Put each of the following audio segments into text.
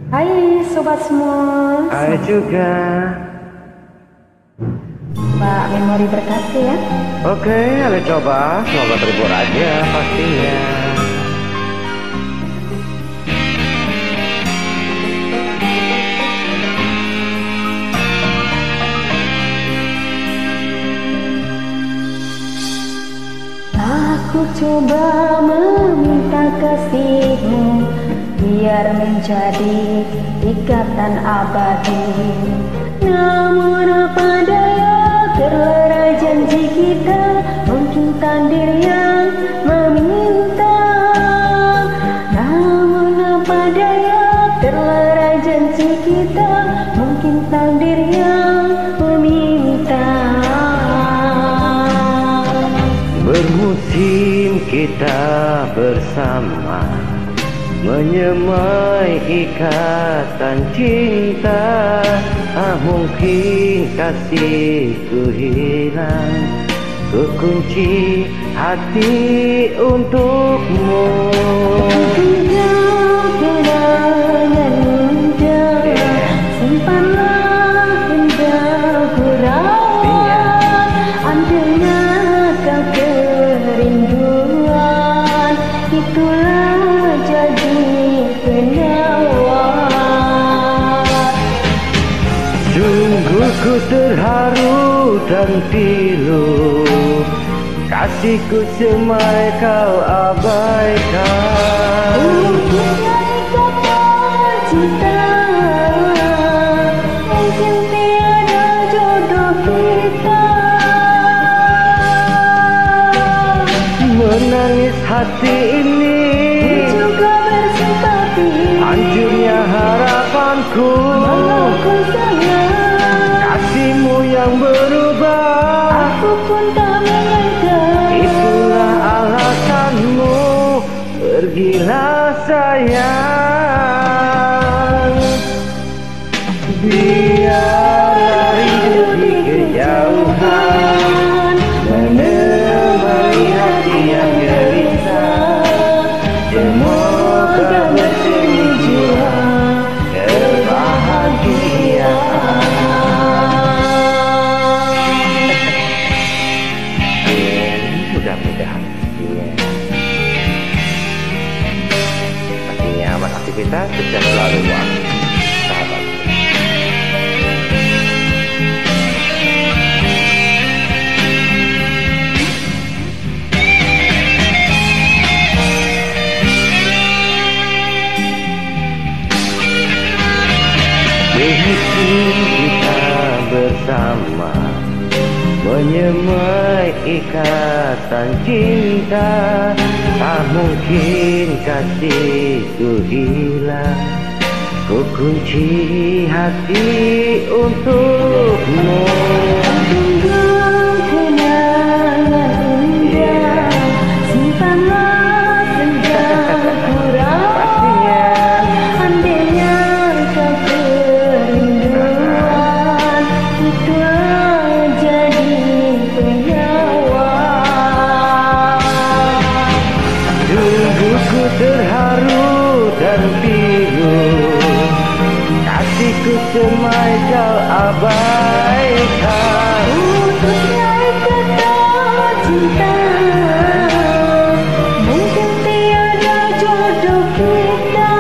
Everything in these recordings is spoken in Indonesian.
Hai sobat semua. Hai juga. Mbak memori berkasih ya. Oke, Ale coba. Semoga terhibur aja pastinya. Aku coba meminta kasihmu biar menjadi ikatan abadi. Namun apa daya, terlerai janji kita, mungkin takdir yang meminta. Namun apa daya, terlerai janji kita, mungkin takdir yang meminta. Bermusim kita bersama, menyemai ikatan cinta. Mungkin kasihku hilang, ku kunci hati untukmu. Kenangan indah, simpanlah hendak ku rawat. Andainya kau kerinduan, itulah jadi penawar. Sungguh ku terharu dan pilu, kasihku semai kau abaikan. Mungkin kata cinta, mungkin tiada jodoh kita. Menangis hati ini Juga bersimpati, hancurnya harapanku. aku sayang, Kasihmu yang berubah, aku pun tak menyangka. itulah alasanmu. Pergilah sayang, biar hidup di kejauhan, menemani hati yang gelisah. Semoga bersemi jua kebahagiaan. Mudah-mudahan pastinya aman aktivitas, sukses selalu buat sahabat. Begitu kita bersama, menyemai ikatan cinta. Tak mungkin kasihku hilang, ku kunci hati untukmu. Kenangan indah, simpanlah sejak ku rawat. Andainya kau kerinduan, itulah jadi penawar. Sungguh ku terharu dan pilu, kasihku semai kau abaikan. Putusnya ikatan cinta, mungkin tiada jodoh kita.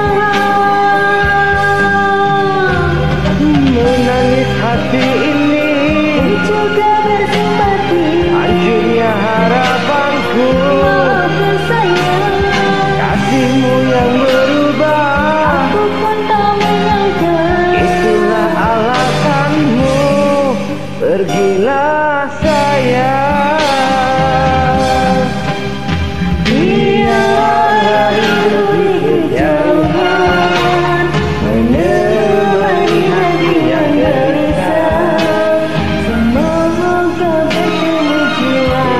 Menangis hati ini Juga bersimpati, hancurnya harapanku. aku sayang, Kasihmu yang berubah, aku pun tak menyangka. itulah alasanmu. Pergilah sayang, biar hidup di kejauhan, menemani hati yang gelisah. Semoga bertemu jua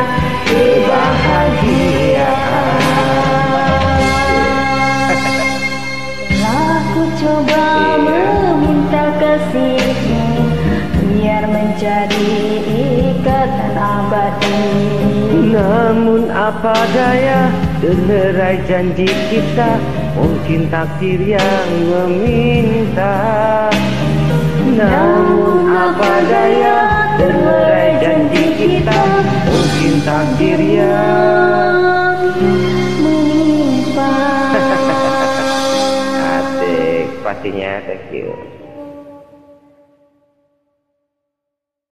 kebahagiaan. Aku coba meminta kasihmu biar menjadi ikatan abadi. Namun apa daya, terlerai janji kita, Mungkin takdir yang meminta, namun apa daya terurai janji kita. Mungkin takdir yang menimpa. asik pastinya. Thank you.